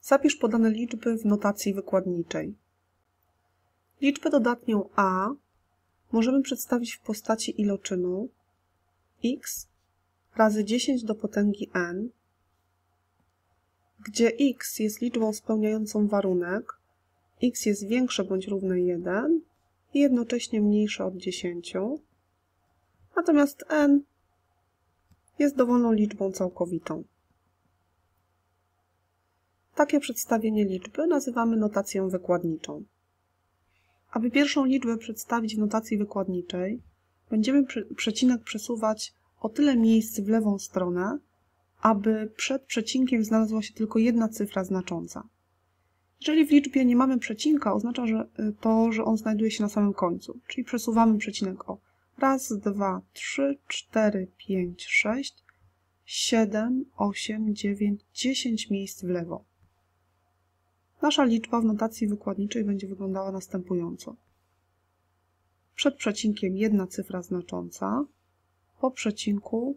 Zapisz podane liczby w notacji wykładniczej. Liczbę dodatnią a możemy przedstawić w postaci iloczynu x razy 10 do potęgi n, gdzie x jest liczbą spełniającą warunek, x jest większe bądź równe 1 i jednocześnie mniejsze od 10, natomiast n jest dowolną liczbą całkowitą. Takie przedstawienie liczby nazywamy notacją wykładniczą. Aby pierwszą liczbę przedstawić w notacji wykładniczej, będziemy przecinek przesuwać o tyle miejsc w lewą stronę, aby przed przecinkiem znalazła się tylko jedna cyfra znacząca. Jeżeli w liczbie nie mamy przecinka, oznacza że on znajduje się na samym końcu, czyli przesuwamy przecinek o 1, 2, 3, 4, 5, 6, 7, 8, 9, 10 miejsc w lewo. Nasza liczba w notacji wykładniczej będzie wyglądała następująco. Przed przecinkiem jedna cyfra znacząca, po przecinku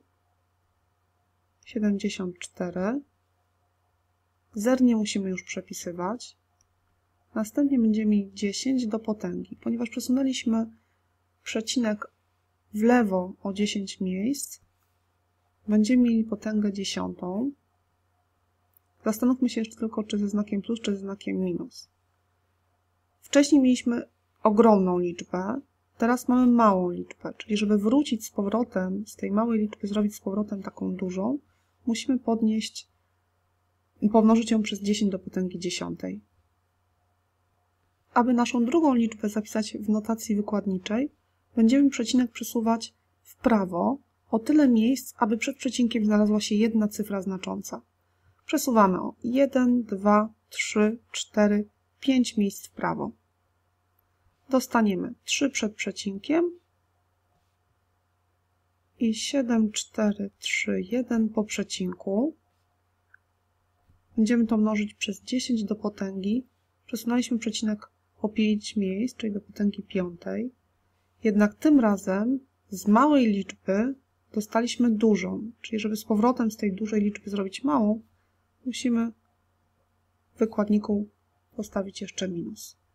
74, zer nie musimy już przepisywać, następnie będziemy mieli 10 do potęgi. Ponieważ przesunęliśmy przecinek w lewo o 10 miejsc, będziemy mieli potęgę 10. Zastanówmy się jeszcze tylko, czy ze znakiem plus, czy ze znakiem minus. Wcześniej mieliśmy ogromną liczbę, teraz mamy małą liczbę, czyli żeby wrócić z powrotem, z tej małej liczby zrobić z powrotem taką dużą, musimy pomnożyć ją przez 10 do potęgi 10. Aby naszą drugą liczbę zapisać w notacji wykładniczej, będziemy przecinek przesuwać w prawo o tyle miejsc, aby przed przecinkiem znalazła się jedna cyfra znacząca. Przesuwamy o 1, 2, 3, 4, 5 miejsc w prawo. Dostaniemy 3 przed przecinkiem i 7, 4, 3, 1 po przecinku. Będziemy to mnożyć przez 10 do potęgi. Przesunęliśmy przecinek o 5 miejsc, czyli do potęgi 5. Jednak tym razem z małej liczby dostaliśmy dużą, czyli żeby z powrotem z tej dużej liczby zrobić małą, musimy w wykładniku postawić jeszcze minus.